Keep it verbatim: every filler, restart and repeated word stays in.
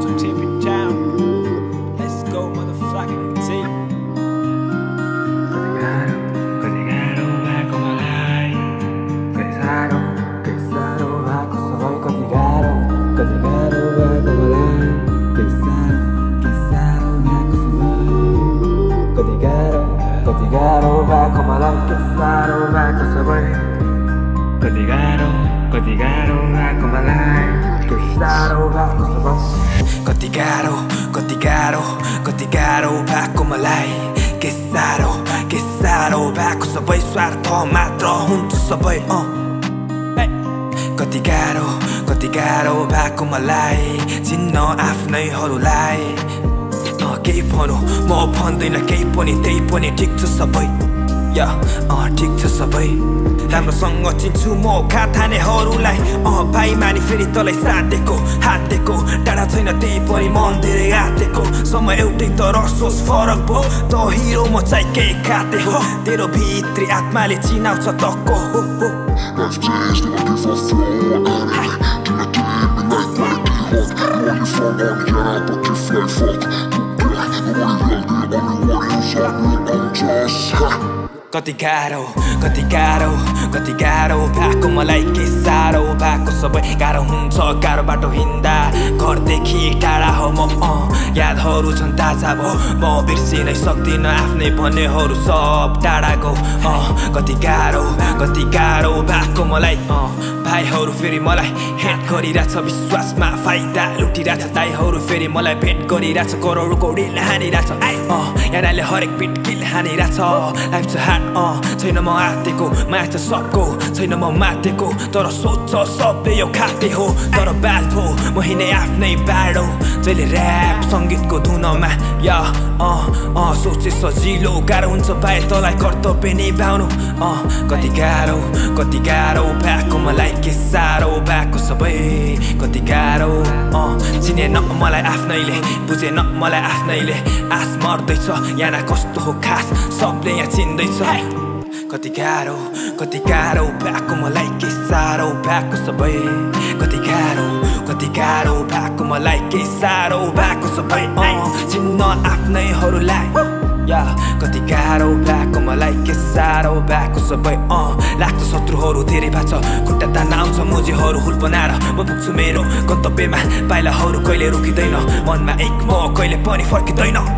to tip it down. Let's go, motherfucking team. Cause you gotta back on my life. Cause I don't, cause I don't like so cause you gotta, cause you gotta back on my life. Cause I don't, cause I don't like so cause you gotta, cause you gotta back on my life. Cause I don't like so cause you gotta, cause you gotta back on my life. Cause I don't like so cause you gotta, cause you gotta, cause you gotta back on my life. के साह्रो के साह्रो भएको सबै स्वार्थ मात्र हुन्छ सबै अ कति गाह्रो कति गाह्रो भएको मलाई चिन्न आफ्नैहरूलाई अ केही भनौँ म भन्दैन केही पनि त्यही पनि ठिक छ सबै या अ ठिक छ सबै राम्रोसँग चिन्छु म खातानेहरूलाई अ भाइ मानि फेरि तँलाई साथ दिएको हात दिएको टाढा छैन त्यही पनि मन धेरै आँटेको समय एउटै तर सोच फरक भयो त हिरो म चाहिँ केही खाते हो तेरो भित्री आत्माले चिनाउँछ तको हो हो Life changed when I give a flow. Can I do it like quality hot? Know you from on YANA, but you fly fuck. Nobody will be only one inside me on trust. कति गाह्रो कति गाह्रो कति गाह्रो भएको मलाई के साह्रो भएको सबै गाह्रो हुन्छ गाह्रो बाटो हिँड्दा घरदेखि टाढा हो म अ यादहरू छन् ताजा भयो म बिर्सिनै सक्दिनँ आफ्नै भन्नेहरू सब टाढा गयो अ कति गाह्रो कति गाह्रो भएको मलाई अ भाइहरू फेरि मलाई हेट गरिरहेछ विश्वासमा फाइदा लुटिरहेछ दाइहरू फेरि मलाई भेट गरिरहेछ करोडको डिल हानिरहेछ अ यानाले हरेक पिट किल हानिरहेछ लाइफ छ हाट अ छैन म आँटेको माया छ सबको छैन म मातेको तर सोच सबले यो खाते हो तर बात हो म हिँडे आफ्नै बाटो जहिले ऱ्याप सङ्गीतको धुनमा या अ अ सोचे सजिलो गाह्रो हुन्छ पाए तँलाई कर्तव्य निभाउनु अ कति गाह्रो कति गाह्रो भएको मलाई के साह्रो भएको सबै कति गाह्रो अ चिने न मलाई आफ्नैले बुझे न मलाई आफ्नैले आस मर्दैछ याना कस्तो हो खास सबले यहाँ चिन्दैछ कति गाह्रो कति गाह्रो भएको मलाई के साह्रो भएको सबै कति गाह्रो कति गाह्रो भएको मलाई के साह्रो भएको सबै अ चिन्न आफ्नैहरूलाई या कति गाह्रो भएको मलाई के साह्रो भएको सबै अ लाग्छ शत्रुहरू धेरै भएको छ खुट्टा तान्न आउँछ मुजीहरू हुल बनाएर म पुग्छु मेरो गन्तव्यमा पाइलाहरू कहिले रोकिँदैन मनमा एक म कहिले पनि फर्किँदैन